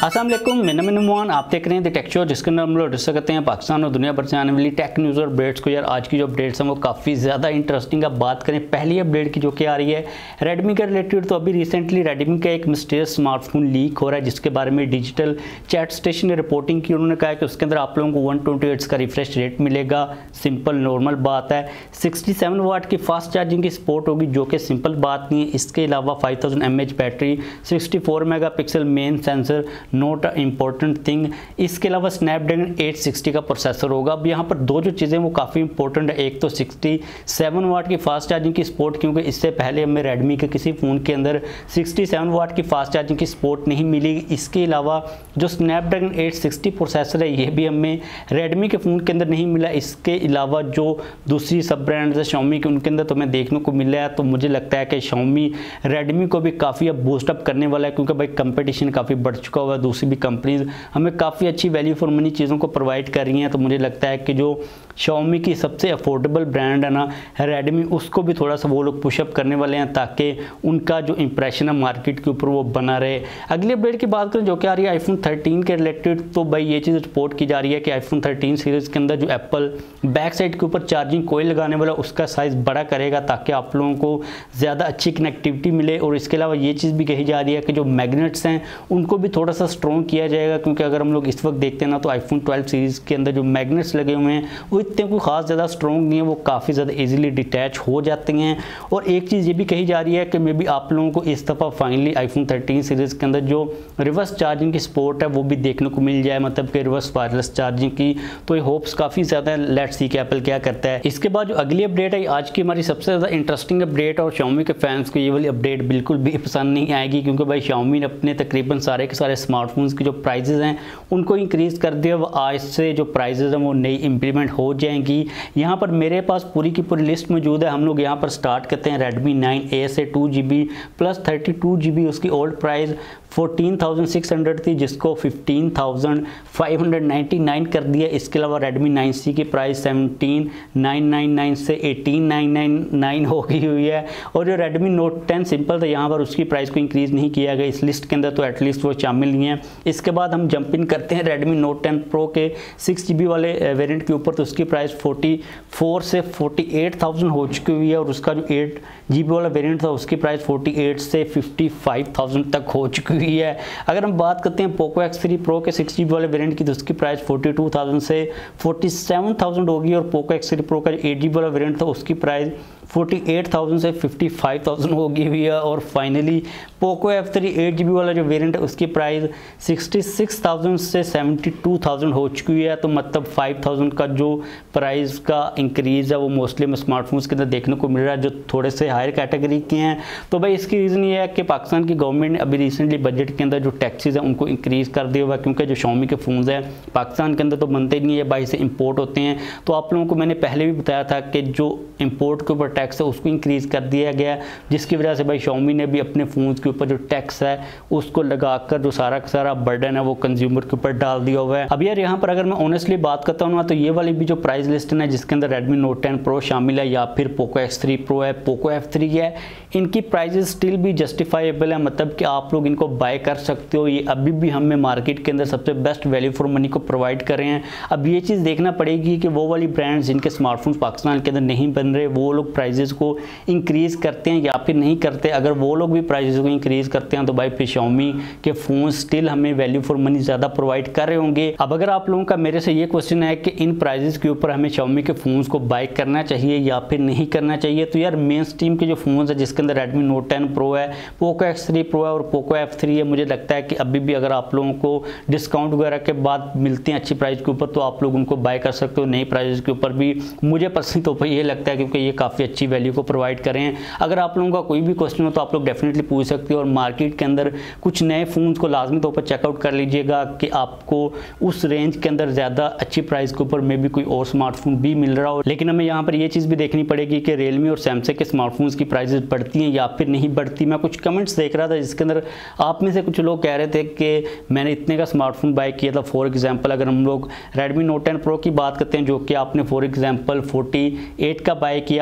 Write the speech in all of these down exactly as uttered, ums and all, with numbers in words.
अस्सलाम वालेकुम, मैं नमन आप देख रहे हैं TechHoz, जिसके अंदर हम लोग डिस्कस करते हैं पाकिस्तान और दुनिया भर से आने वाली टेक न्यूज़ और अपडेट्स को। यार आज की जो अपडेट्स हैं वो काफ़ी ज़्यादा इंटरेस्टिंग है। बात करें पहली अपडेट की जो कि आ रही है रेडमी के रिलेटेड, तो अभी रिसेंटली रेडमी का एक मिस्टीरियस स्मार्टफोन लीक हो रहा है, जिसके बारे में डिजिटल चैट स्टेशन ने रिपोर्टिंग की। उन्होंने कहा कि उसके अंदर आप लोगों को वन ट्वेंटी एट्स का रिफ्रेश रेट मिलेगा। सिंपल नॉर्मल बात है। सिक्सटी सेवन वाट की फास्ट चार्जिंग की सपोर्ट होगी, जो कि सिंपल बात नहीं है। इसके अलावा five thousand M H battery, sixty four megapixel main sensor, note important thing. इसके अलावा स्नैपड्रैगन एट सिक्सटी का प्रोसेसर होगा। अब यहाँ पर दो जो चीज़ें वो काफ़ी इंपॉर्टेंट है, एक तो सिक्सटी सेवन वाट की फास्ट चार्जिंग की सपोर्ट, क्योंकि इससे पहले हमें रेडमी के किसी फ़ोन के अंदर सिक्सटी सेवन वाट की फास्ट चार्जिंग की सपोर्ट नहीं मिली। इसके अलावा जो स्नैपड्रैगन एट सिक्सटी प्रोसेसर है ये भी हमें रेडमी के फ़ोन के अंदर नहीं मिला। इसके अलावा जो दूसरी सब ब्रांड्स है Xiaomi के, उनके अंदर तो हमें देखने को मिला है। तो मुझे लगता है कि Xiaomi रेडमी को भी काफ़ी अब बूस्टअप करने वाला है, क्योंकि भाई कंपटीशन काफ़ी बढ़ चुका हुआ है। दूसरी भी कंपनीज हमें काफ़ी अच्छी वैल्यू फॉर मनी चीज़ों को प्रोवाइड कर रही हैं। तो मुझे लगता है कि जो Xiaomi की सबसे अफोर्डेबल ब्रांड है ना रेडमी, उसको भी थोड़ा सा वो लोग पुशअप करने वाले हैं, ताकि उनका जो इंप्रेशन है मार्केट के ऊपर वो बना रहे। अगली अपडेट की बात करें जो कि आ रही है आईफोन थर्टीन के रिलेटेड, तो भाई ये चीज़ रिपोर्ट की जा रही है कि आईफोन थर्टीन सीरीज़ के अंदर जो एप्पल बैक साइड के ऊपर चार्जिंग कोयल लगाने वाला उसका साइज़ बड़ा करेगा, ताकि आप लोगों को ज़्यादा अच्छी कनेक्टिविटी मिले। और इसके अलावा ये चीज़ भी कही जा रही है कि जो मैग्नेट्स हैं उनको भी थोड़ा सा स्ट्रॉन्ग किया जाएगा, क्योंकि अगर हम लोग इस वक्त देखते हैं ना तो आईफोन ट्वेल्व सीरीज़ के अंदर जो मैग्नेट्स लगे हुए हैं वो इतने कोई खास ज़्यादा स्ट्रॉन्ग नहीं है, वो काफ़ी ज़्यादा इजीली डिटैच हो जाते हैं। और एक चीज़ ये भी कही जा रही है कि मे बी आप लोगों को इस दफ़ा फाइनली आईफोन थर्टीन सीरीज़ के अंदर जो रिवर्स चार्जिंग की सपोर्ट है वो भी देखने को मिल जाए, मतलब कि रिवर्स वायरलेस चार्जिंग की। तो ये होप्स काफ़ी ज़्यादा है, लेट्स सी कि एप्पल क्या करता है। इसके बाद जो अगली अपडेट है आज की हमारी सबसे ज़्यादा इंटरेस्टिंग अपडेट, और Xiaomi के फैंस को ये वाली अपडेट बिल्कुल भी पसंद नहीं आएगी, क्योंकि भाई Xiaomi ने अपने तकरीबन सारे के सारे स्मार्टफोन्स की जो प्राइजेज़ हैं उनको इंक्रीज़ कर दिया। वो आज से जो प्राइजेज़ हैं वो नई इंप्लीमेंट हो जाएंगी। यहाँ पर मेरे पास पूरी की पूरी लिस्ट मौजूद है। हम लोग यहाँ पर स्टार्ट करते हैं रेडमी नाइन ए से two G B plus thirty two G B. उसकी old price fourteen thousand six hundred थी, जिसको fifteen thousand five hundred ninety nine कर दिया। इसके अलावा रेडमी नाइन सी की price seventeen nine nine nine से एटीन नाइन नाइन नाइन हो गई हुई है। और जो रेडमी नोट टेन सिंपल था यहाँ पर उसकी प्राइस को इंक्रीज़ नहीं किया गया इस लिस्ट के अंदर, तो एटलीस्ट वो शामिल नहीं है। इसके बाद हम जंप इन करते हैं रेडमी नोट टेन प्रो के सिक्स जी बी वाले वेरिएंट के ऊपर, तो उसकी प्राइस फोर्टी फोर से फोर्टी एट थाउजेंड हो चुकी हुई है। और उसका जो एट जी बी वाला वेरिएंट था उसकी प्राइस फोर्टी एट से फिफ्टी फाइव थाउजेंड तक हो चुकी हुई है। अगर हम बात करते हैं पोको एक्स थ्री प्रो के सिक्स जी बी वाले वेरिएंट की, तो उसकी प्राइस फोर्टी टू थाउजेंड से फोर्टी सेवन थाउजेंड होगी। और पोको एक्स थ्री प्रो का जो एट जी बी वाला वेरिएंट था उसकी प्राइस फोर्टी एट थाउजेंड से फिफ्टी फाइव थाउजेंड होगी हुई है। और finally Poco F three eight G B वाला जो वेरिएंट है उसकी प्राइस सिक्सटी सिक्स थाउजेंड से सेवेंटी टू थाउजेंड हो चुकी हुई है। तो मतलब फाइव थाउजेंड का जो प्राइस का इंक्रीज़ है वो मोस्टली में स्मार्टफोन्स के अंदर देखने को मिल रहा है, जो थोड़े से हायर कैटेगरी के हैं। तो भाई इसकी रीज़न ये है कि पाकिस्तान की गवर्नमेंट ने अभी रिसेंटली बजट के अंदर जो टैक्सेस हैं उनको इंक्रीज़ कर दिया हुआ है, क्योंकि जो Xiaomi के फ़ोन्स हैं पाकिस्तान के अंदर तो बनते नहीं है, बाहर से इंपोर्ट होते हैं। तो आप लोगों को मैंने पहले भी बताया था कि जो इंपोर्ट के ऊपर टैक्स है उसको इंक्रीज़ कर दिया गया, जिसकी वजह से भाई Xiaomi ने भी अपने फ़ोन्स के ऊपर जो टैक्स है उसको लगाकर जो सारा का सारा बर्डन है वो कंज्यूमर के ऊपर डाल दिया हुआ है। अब यार यहाँ पर अगर मैं ऑनेस्टली बात करता हूँ ना, तो ये वाली भी जो प्राइस लिस्ट है जिसके अंदर रेडमी नोट टेन प्रो शामिल है, या फिर पोको एक्स थ्री प्रो है, पोको एफ थ्री है, इनकी प्राइजेस स्टिल भी जस्टिफाइबल है, मतलब कि आप लोग इनको बाय कर सकते हो। ये अभी भी हमें मार्केट के अंदर सबसे बेस्ट वैल्यू फॉर मनी को प्रोवाइड कर रहे हैं। अब ये चीज़ देखना पड़ेगी कि वो वाली ब्रांड्स जिनके स्मार्टफोन्स पाकिस्तान के अंदर नहीं बन रहे वो लोग प्राइजेस को इंक्रीज़ करते हैं या फिर नहीं करते। अगर वो लोग भी प्राइजेस को इंक्रीज़ करते हैं तो भाई फिर Xiaomi के फ़ोन स्टिल हमें वैल्यू फॉर मनी ज़्यादा प्रोवाइड कर रहे होंगे। अब अगर आप लोगों का मेरे से ये क्वेश्चन है कि इन प्राइजेस के ऊपर हमें Xiaomi के फ़ोन्स को बाय करना चाहिए या फिर नहीं करना चाहिए, तो यार मेन स्ट्रीम के जो फ़ोन्स है जिसके अंदर रेडमी नोट टेन प्रो है, पोको एक्स थ्री प्रो है और पोको एफ थ्री है, मुझे लगता है कि अभी भी अगर आप लोगों को डिस्काउंट वगैरह के बाद मिलते हैं अच्छी प्राइस के ऊपर तो आप लोग उनको बाय कर सकते हो। नई प्राइस के ऊपर भी मुझे पर्सनली तो ये लगता है क्योंकि ये काफ़ी अच्छी वैल्यू को प्रोवाइड कर रहे हैं। अगर आप लोगों का कोई भी क्वेश्चन हो तो आप लोग डेफिनेटली पूछ सकते हो। और मार्केट के अंदर कुछ नए फ़ोन्स को लाजमी तौर पर चेकआउट कर लीजिएगा कि आपको उस रेंज के अंदर ज़्यादा अच्छी प्राइस के ऊपर मे भी कोई और स्मार्टफोन भी मिल रहा हो। लेकिन हमें यहाँ पर ये चीज़ भी देखनी पड़ेगी कि Realme और Samsung के स्मार्टफोन्स की प्राइसेस बढ़ती हैं या फिर नहीं बढ़ती। मैं कुछ कमेंट्स देख रहा था जिसके अंदर आप में से कुछ लोग कह रहे थे कि मैंने इतने का स्मार्टफोन बाय किया था। फॉर एग्जांपल अगर हम लोग रेडमी नोट टेन प्रो की बात करते हैं जो कि आपने फॉर एग्जांपल फोर्टी एट का बाय किया, अब उसकी जो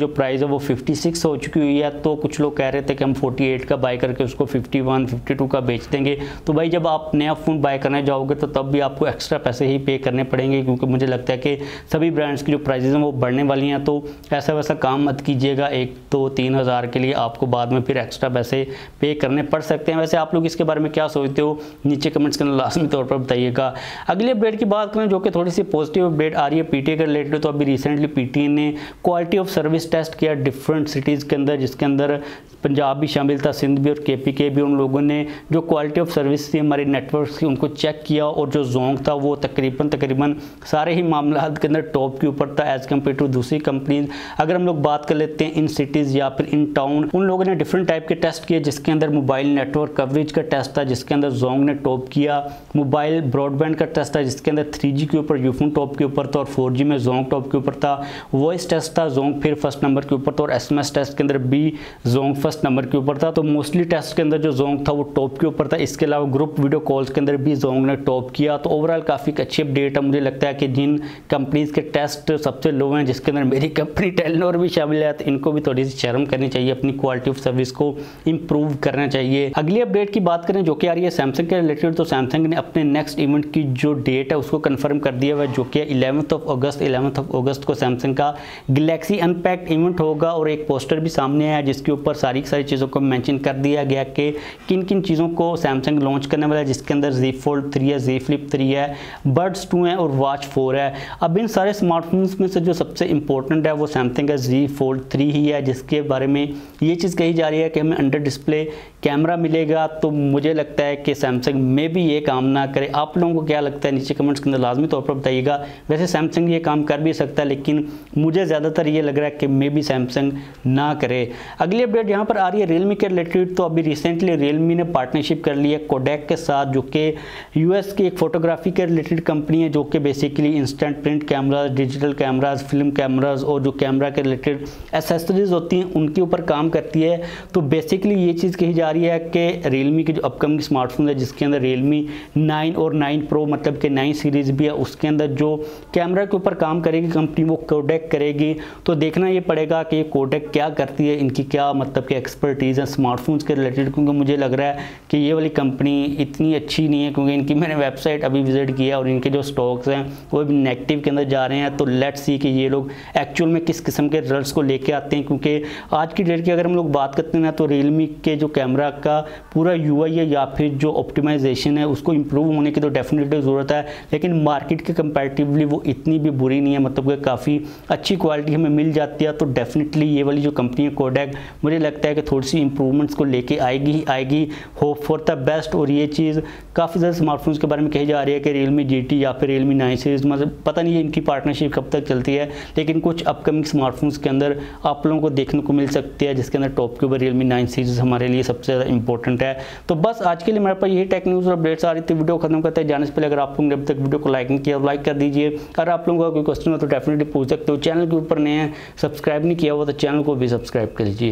जो प्राइस है वो फिफ्टी सिक्स हो चुकी हुई है। तो कुछ लोग कह रहे थे कि हम फोर्टी एट का बाय करके उसको फिफ्टी वन, फिफ्टी टू का बेच देंगे। तो भाई जब आप नया फ़ोन बाय करने जाओगे तो तब भी आपको एक्स्ट्रा पैसे ही पे करने पड़ेंगे, क्योंकि मुझे लगता है कि सभी ब्रांड्स की जो प्राइसेस हैं वो बढ़ने वाली हैं। तो ऐसा वैसा काम मत कीजिएगा, एक दो तीन हज़ार के लिए आपको बाद में फिर एक्स्ट्रा पैसे पे करने पड़ सकते हैं। वैसे आप लोग इसके बारे में क्या सोचते हो, नीचे कमेंट्स के अंदर लाजमी तौर पर बताइएगा। अगली अपडेट की बात करें जो कि थोड़ी सी पॉजिटिव अपडेट आ रही है पीटीए के रिलेटेड। तो अभी रिसेंटली पीटीए ने क्वालिटी ऑफ सर्विस टेस्ट किया डिफरेंट सिटीज़ के अंदर, जिसके अंदर पंजाब भी शामिल था, सिंध भी और केपी के भी। उन लोगों ने जो क्वालिटी ऑफ सर्विस थी हमारे नेटवर्क की उनको चेक किया, और जो जोंग था वो तकरीबन तकरीबन सारे ही मामला के अंदर टॉप के ऊपर था एज़ कम्पेयर टू दूसरी कंपनीज। अगर हम लोग बात कर लेते हैं इन सिटीज़ या फिर इन टाउन, उन लोगों ने डिफरेंट टाइप के टेस्ट किए, जिसके अंदर मोबाइल नेटवर्क कवरेज का टेस्ट था जिसके अंदर जोंग ने टॉप किया, मोबाइल ब्रॉडबैंड का टेस्ट था जिसके अंदर थ्री जी के ऊपर यूफोन टॉप के ऊपर था और फोर जी में जोंग टॉप के ऊपर था, वॉइस टेस्ट था जोंग फिर फर्स्ट नंबर के ऊपर था, और एस एम एस टेस्ट के अंदर भी जोंग फर्स्ट नंबर के ऊपर था। तो मोस्टली टेस्ट के अंदर जो जोंग था वो टॉप के ऊपर था। इसके अलावा ग्रुप वीडियो कॉल्स के अंदर भी जोंग ने टॉप किया। तो ओवरऑल काफ़ी अच्छी अपडेट है। मुझे लगता है कि जिन कंपनीज के टेस्ट सबसे लो हैं, जिसके अंदर मेरी कंपनी टेलीनॉर भी शामिल है, तो इनको भी थोड़ी सी शर्म करनी चाहिए, अपनी क्वालिटी ऑफ सर्विस को इंप्रूव करना चाहिए। अगली अपडेट की बात करें जो कि आ रही है सैमसंग के रिलेटेड। तो सैमसंग ने अपने नेक्स्ट इवेंट की जो डेट है उसको कंफर्म कर दिया हुआ, जो कि eleventh of August eleventh of August को सैमसंग का गैलेक्सी अनपैक्ड इवेंट होगा, और एक पोस्टर भी सामने आया जिसके ऊपर सारी सारी चीज़ों को मेंशन कर दिया गया कि किन किन चीज़ों को सैमसंग लॉन्च करने वाला है, जिसके अंदर Z Fold थ्री है, Z Flip थ्री है, बड्स टू है और वॉच फोर है। अब इन सारे स्मार्टफोन्स में से जो सबसे इंपॉर्टेंट है वो सैमसंग का Z Fold थ्री ही है, जिसके बारे में ये चीज़ कही जा रही है कि हमें अंडर डिस्प्ले कैमरा मिलेगा। तो मुझे लगता है कि सैमसंग में भी ये काम ना करे। आप लोगों को क्या लगता है, नीचे कमेंट्स के अंदर लाजमी तौर पर बताइएगा। वैसे सैमसंग ये काम कर भी सकता है, लेकिन मुझे ज़्यादातर ये लग रहा है कि मे भी सैमसंग ना करे। अगली अपडेट यहाँ पर आ रही है रियलमी के रिलेटेड। तो अभी रिसेंटली रियलमी ने पार्टनरशिप कर ली है कोडैक के साथ, जो कि यूएस की एक फोटोग्राफी के रिलेटेड कंपनी है, जो कि basically instant print cameras, digital cameras, film cameras और जो कैमरा के रिलेटेड एसेसरीज होती हैं उनके ऊपर काम करती है। तो बेसिकली ये चीज़ कही जा रही है कि रियलमी के जो अपकमिंग स्मार्टफोन है, जिसके अंदर रियलमी नाइन और नाइन प्रो मतलब कि नाइन सीरीज़ भी है, उसके अंदर जो कैमरा के ऊपर काम करेगी कंपनी वो कोडैक करेगी। तो देखना ये पड़ेगा कि ये कोडैक क्या करती है, इनकी क्या मतलब कि एक्सपर्टीज़ है स्मार्टफोन्स के रिलेटेड, क्योंकि मुझे लग रहा है कि ये वाली कंपनी इतनी अच्छी नहीं है, क्योंकि इनकी मैंने वेबसाइट अभी विजिट किया और इनके जो स्टॉक्स हैं वो भी नेगेटिव के अंदर जा रहे हैं। तो लेट्स सी कि ये लोग एक्चुअल में किस किस्म के रिजल्ट्स को लेके आते हैं, क्योंकि आज की डेट की अगर हम लोग बात करते हैं ना, तो रियलमी के जो कैमरा का पूरा यूआई है या फिर जो ऑप्टिमाइजेशन है उसको इंप्रूव होने की तो डेफिनेटली ज़रूरत है, लेकिन मार्केट के कंपैरेटिवली वो इतनी भी बुरी नहीं है, मतलब कि काफ़ी अच्छी क्वालिटी हमें मिल जाती है। तो डेफिनेटली ये वाली जो कंपनी है कोडैक, मुझे लगता है कि थोड़ी सी इंप्रूवमेंट्स को लेके आएगी ही आएगी। Hope for the best. और ये चीज़ काफ़ी ज़्यादा स्मार्टफोन्स के बारे में कही जा रही है कि रियलमी जी टी या फिर रियलमी नाइन सीरीज़, मतलब पता नहीं है इनकी पार्टनरशिप कब तक चलती है, लेकिन कुछ अपकमिंग स्मार्टफोन्स के अंदर आप लोगों को देखने को मिल सकती है, जिसके अंदर टॉप के ऊपर रियलमी नाइन सीरीज़ हमारे लिए सबसे ज़्यादा इंपॉर्टेंट है। तो बस आज के लिए मेरे पास यही टेक न्यूज़ और अपडेट्स आ रही थी। वीडियो खत्म करते हैं जाने से पहले अगर आप लोगों ने अभी तक वीडियो को लाइक नहीं किया लाइक कर दीजिए। अगर आप लोगों का कोई क्वेश्चन हो तो डेफिनेटली पूछ सकते हो। चैनल के ऊपर नए हैं, सब्सक्राइब नहीं किया हुआ तो चैनल को भी सब्सक्राइब कर लीजिए।